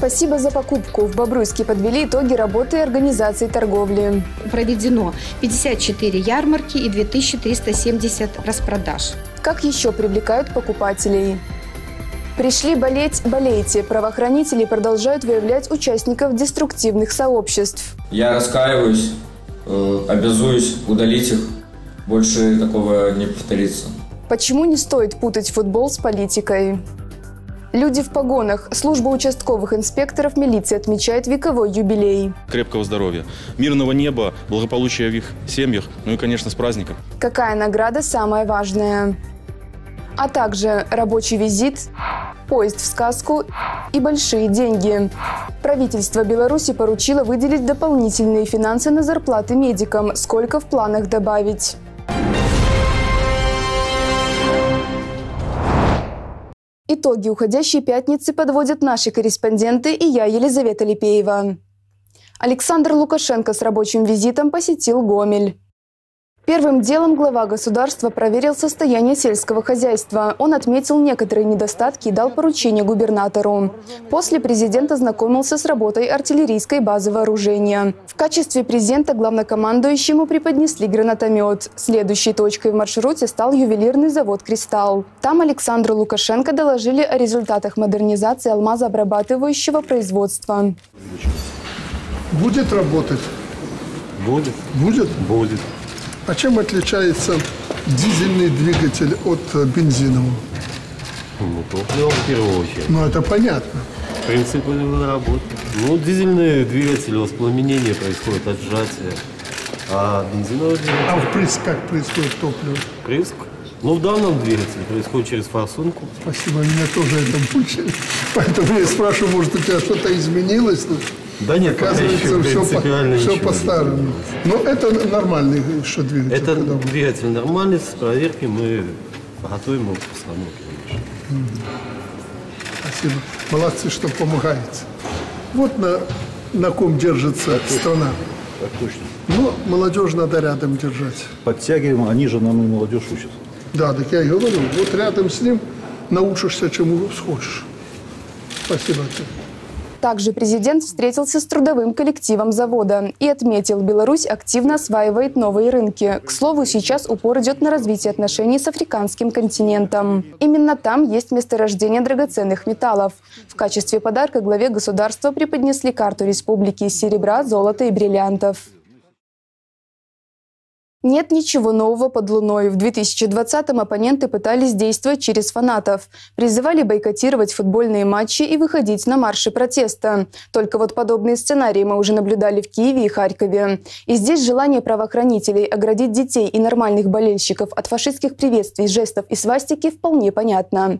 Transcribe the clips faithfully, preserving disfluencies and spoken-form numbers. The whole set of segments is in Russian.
Спасибо за покупку. В Бобруйске подвели итоги работы организации торговли. Проведено пятьдесят четыре ярмарки и две тысячи триста семьдесят распродаж. Как еще привлекают покупателей? Пришли болеть – болейте. Правоохранители продолжают выявлять участников деструктивных сообществ. Я раскаиваюсь, э, обязуюсь удалить их. Больше такого не повторится. Почему не стоит путать футбол с политикой? Люди в погонах. Служба участковых инспекторов милиции отмечает вековой юбилей. Крепкого здоровья, мирного неба, благополучия в их семьях, ну и, конечно, с праздником. Какая награда самая важная? А также рабочий визит, поезд в сказку и большие деньги. Правительство Беларуси поручило выделить дополнительные финансы на зарплаты медикам. Сколько в планах добавить? Итоги уходящей пятницы подводят наши корреспонденты и я, Елизавета Липеева. Александр Лукашенко с рабочим визитом посетил Гомель. Первым делом глава государства проверил состояние сельского хозяйства. Он отметил некоторые недостатки и дал поручение губернатору. После президент ознакомился с работой артиллерийской базы вооружения. В качестве презента главнокомандующему преподнесли гранатомет. Следующей точкой в маршруте стал ювелирный завод «Кристалл». Там Александру Лукашенко доложили о результатах модернизации алмазообрабатывающего производства. Будет работать? Будет. Будет? Будет. А чем отличается дизельный двигатель от бензинового? Ну, топливо в первую очередь. Ну, это понятно. Принцип работы. Ну, дизельный двигатель, воспламенение происходит от сжатия, а бензиновый двигатель... А впрыск как происходит топливо? Впрыск? Ну, в данном двигателе происходит через форсунку. Спасибо, меня тоже это мучили. Поэтому я спрашиваю, может, у тебя что-то изменилось тут? Да нет, оказывается, все, по, все по-старому. Но это нормальный что двигатель. Это двигатель нормальный, с проверки мы готовим его к постановке. Спасибо. Молодцы, что помогаете. Вот на, на ком держится так страна. Так точно. Ну, молодежь надо рядом держать. Подтягиваем, они же нам и молодежь учат. Да, так я и говорю. Вот рядом с ним научишься, чему схочешь. Спасибо тебе. Также президент встретился с трудовым коллективом завода и отметил, Беларусь активно осваивает новые рынки. К слову, сейчас упор идет на развитие отношений с африканским континентом. Именно там есть месторождение драгоценных металлов. В качестве подарка главе государства преподнесли карту республики из серебра, золота и бриллиантов. Нет ничего нового под луной. В две тысячи двадцатом оппоненты пытались действовать через фанатов. Призывали бойкотировать футбольные матчи и выходить на марши протеста. Только вот подобные сценарии мы уже наблюдали в Киеве и Харькове. И здесь желание правоохранителей оградить детей и нормальных болельщиков от фашистских приветствий, жестов и свастики вполне понятно.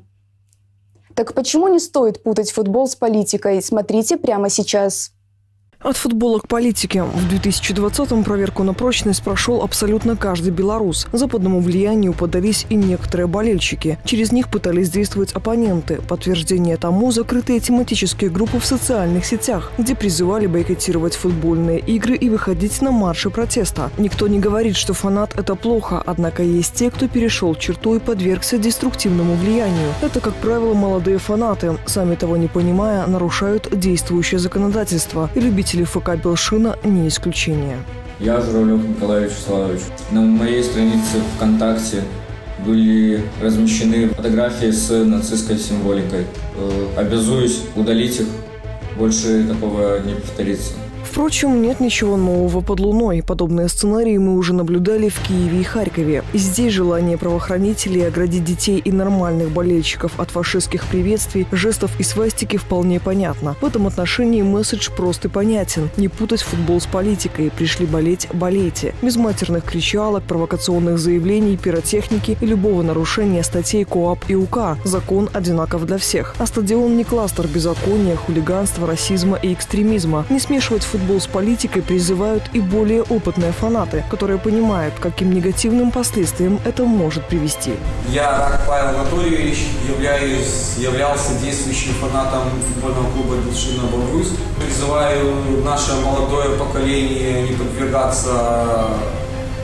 Так почему не стоит путать футбол с политикой? Смотрите прямо сейчас. От футбола к политике. В две тысячи двадцатом проверку на прочность прошел абсолютно каждый белорус. Западному влиянию поддались и некоторые болельщики. Через них пытались действовать оппоненты. Подтверждение тому – закрытые тематические группы в социальных сетях, где призывали бойкотировать футбольные игры и выходить на марши протеста. Никто не говорит, что фанат – это плохо, однако есть те, кто перешел черту и подвергся деструктивному влиянию. Это, как правило, молодые фанаты. Сами того не понимая, нарушают действующее законодательство. И любители ФК «Белшина» не исключение. Я Журавлев Николай Вячеславович. На моей странице ВКонтакте были размещены фотографии с нацистской символикой. Обязуюсь удалить их. Больше такого не повторится. Впрочем, нет ничего нового под луной. Подобные сценарии мы уже наблюдали в Киеве и Харькове. И здесь желание правоохранителей оградить детей и нормальных болельщиков от фашистских приветствий, жестов и свастики вполне понятно. В этом отношении месседж прост и понятен. Не путать футбол с политикой. Пришли болеть – болейте. Без матерных кричалок, провокационных заявлений, пиротехники и любого нарушения статей КоАП и УК. Закон одинаков для всех. А стадион не кластер беззакония, хулиганства, расизма и экстремизма. Не смешивать футбол с политикой призывают и более опытные фанаты, которые понимают, каким негативным последствиям это может привести. Я Рак Павел Анатольевич, являюсь, являлся действующим фанатом футбольного клуба «Белшина Бобруйск». Призываю наше молодое поколение не подвергаться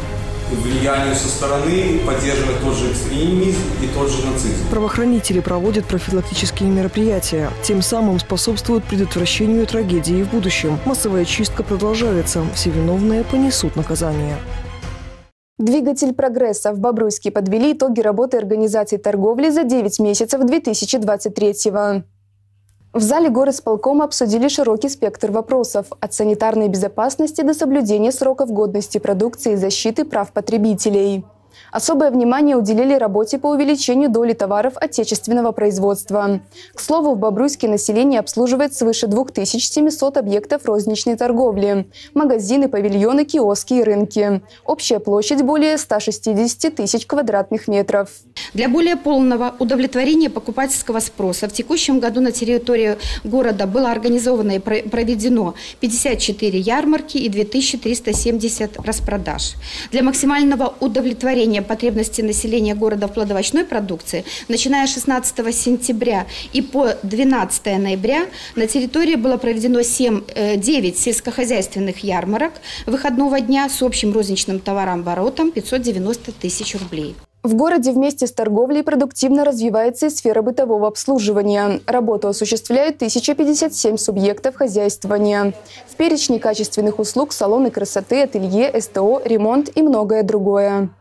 влиянию со стороны, поддерживать тот же экстремизм и тот же нацизм. Правоохранители проводят профилактические мероприятия, тем самым способствуют предотвращению трагедии в будущем. Массовая чистка продолжается, все виновные понесут наказание. Двигатель прогресса. В Бобруйске подвели итоги работы организаций торговли за девять месяцев две тысячи двадцать третьего. В зале горисполкома обсудили широкий спектр вопросов – от санитарной безопасности до соблюдения сроков годности продукции и защиты прав потребителей. Особое внимание уделили работе по увеличению доли товаров отечественного производства. К слову, в Бобруйске население обслуживает свыше двух тысяч семисот объектов розничной торговли – магазины, павильоны, киоски и рынки. Общая площадь более ста шестидесяти тысяч квадратных метров. Для более полного удовлетворения покупательского спроса в текущем году на территории города было организовано и проведено пятьдесят четыре ярмарки и две тысячи триста семьдесят распродаж. Для максимального удовлетворения потребностей населения города в плодовочной продукции, начиная с шестнадцатого сентября и по двенадцатое ноября на территории было проведено девять сельскохозяйственных ярмарок выходного дня с общим розничным товарооборотом пятьсот девяносто тысяч рублей. В городе вместе с торговлей продуктивно развивается и сфера бытового обслуживания. Работу осуществляют тысяча пятьдесят семь субъектов хозяйствования. В перечне качественных услуг салоны красоты, ателье, СТО, ремонт и многое другое.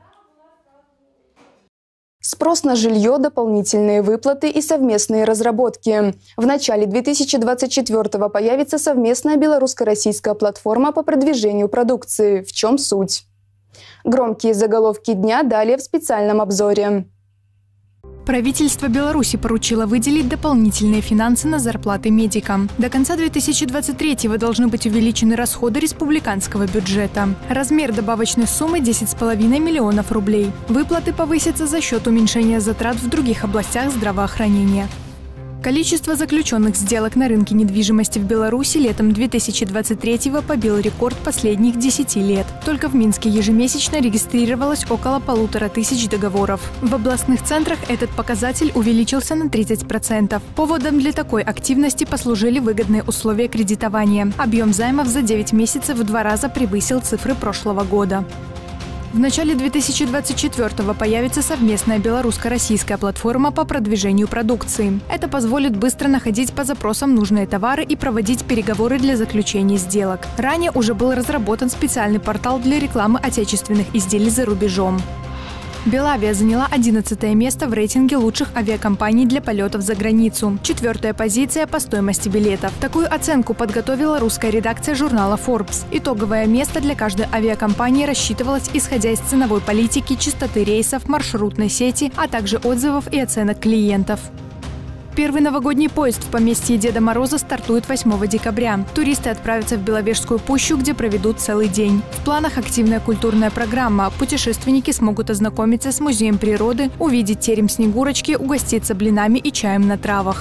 Спрос на жилье, дополнительные выплаты и совместные разработки. В начале две тысячи двадцать четвёртого появится совместная белорусско-российская платформа по продвижению продукции. В чем суть? Громкие заголовки дня далее в специальном обзоре. Правительство Беларуси поручило выделить дополнительные финансы на зарплаты медикам. До конца две тысячи двадцать третьего должны быть увеличены расходы республиканского бюджета. Размер добавочной суммы – десять с половиной миллионов рублей. Выплаты повысятся за счет уменьшения затрат в других областях здравоохранения. Количество заключенных сделок на рынке недвижимости в Беларуси летом две тысячи двадцать третьего побило рекорд последних десяти лет. Только в Минске ежемесячно регистрировалось около полутора тысяч договоров. В областных центрах этот показатель увеличился на тридцать процентов. Поводом для такой активности послужили выгодные условия кредитования. Объем займов за девять месяцев в два раза превысил цифры прошлого года. В начале две тысячи двадцать четвёртого появится совместная белорусско-российская платформа по продвижению продукции. Это позволит быстро находить по запросам нужные товары и проводить переговоры для заключения сделок. Ранее уже был разработан специальный портал для рекламы отечественных изделий за рубежом. Белавия заняла одиннадцатое место в рейтинге лучших авиакомпаний для полетов за границу. Четвертая позиция по стоимости билетов. Такую оценку подготовила русская редакция журнала Forbes. Итоговое место для каждой авиакомпании рассчитывалось исходя из ценовой политики, частоты рейсов, маршрутной сети, а также отзывов и оценок клиентов. Первый новогодний поезд в поместье Деда Мороза стартует восьмого декабря. Туристы отправятся в Беловежскую пущу, где проведут целый день. В планах активная культурная программа. Путешественники смогут ознакомиться с музеем природы, увидеть терем Снегурочки, угоститься блинами и чаем на травах.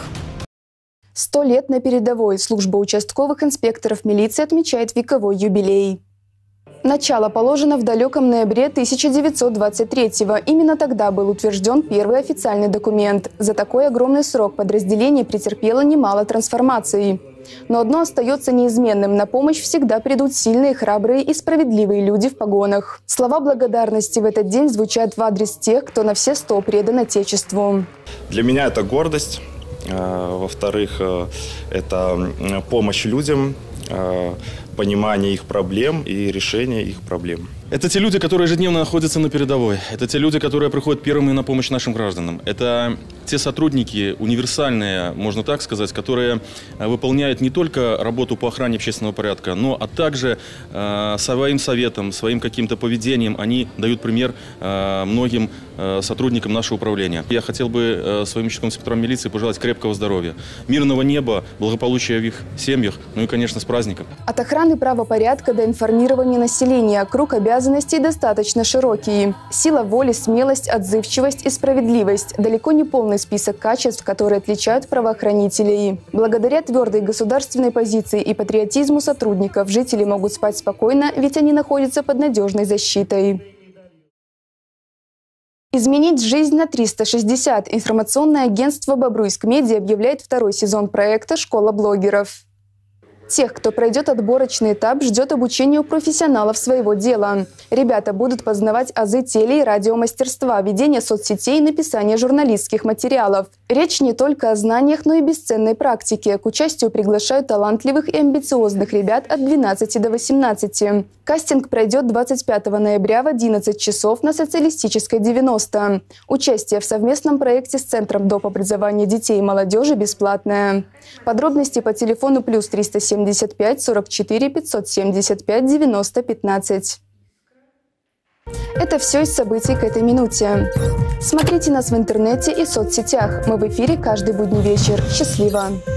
Сто лет на передовой. Служба участковых инспекторов милиции отмечает вековой юбилей. Начало положено в далеком ноябре тысяча девятьсот двадцать третьего. Именно тогда был утвержден первый официальный документ. За такой огромный срок подразделение претерпело немало трансформаций. Но одно остается неизменным – на помощь всегда придут сильные, храбрые и справедливые люди в погонах. Слова благодарности в этот день звучат в адрес тех, кто на все сто предан Отечеству. Для меня это гордость. Во-вторых, это помощь людям, понимание их проблем и решение их проблем. Это те люди, которые ежедневно находятся на передовой. Это те люди, которые приходят первыми на помощь нашим гражданам. Это те сотрудники универсальные, можно так сказать, которые выполняют не только работу по охране общественного порядка, но а также э, своим советом, своим каким-то поведением они дают пример э, многим э, сотрудникам нашего управления. Я хотел бы э, своим участковым инспекторам милиции пожелать крепкого здоровья, мирного неба, благополучия в их семьях, ну и, конечно, с праздником. От охраны правопорядка до информирования населения круг обязанностей Обязанностей достаточно широкие. Сила воли, смелость, отзывчивость и справедливость – далеко не полный список качеств, которые отличают правоохранителей. Благодаря твердой государственной позиции и патриотизму сотрудников жители могут спать спокойно, ведь они находятся под надежной защитой. Изменить жизнь на триста шестьдесят. Информационное агентство «Бобруйск Медиа» объявляет второй сезон проекта «Школа блогеров». Тех, кто пройдет отборочный этап, ждет обучение у профессионалов своего дела. Ребята будут познавать азы теле- и радиомастерства, ведения соцсетей и написания журналистских материалов. Речь не только о знаниях, но и бесценной практике. К участию приглашают талантливых и амбициозных ребят от двенадцати до восемнадцати. Кастинг пройдет двадцать пятого ноября в одиннадцать часов на Социалистической девяносто. Участие в совместном проекте с Центром доп. Образования детей и молодежи бесплатное. Подробности по телефону плюс триста семьдесят пять сорок четыре пятьсот семьдесят пять девяносто пятнадцать. Это все из событий к этой минуте. Смотрите нас в интернете и соцсетях. Мы в эфире каждый будний вечер. Счастливо!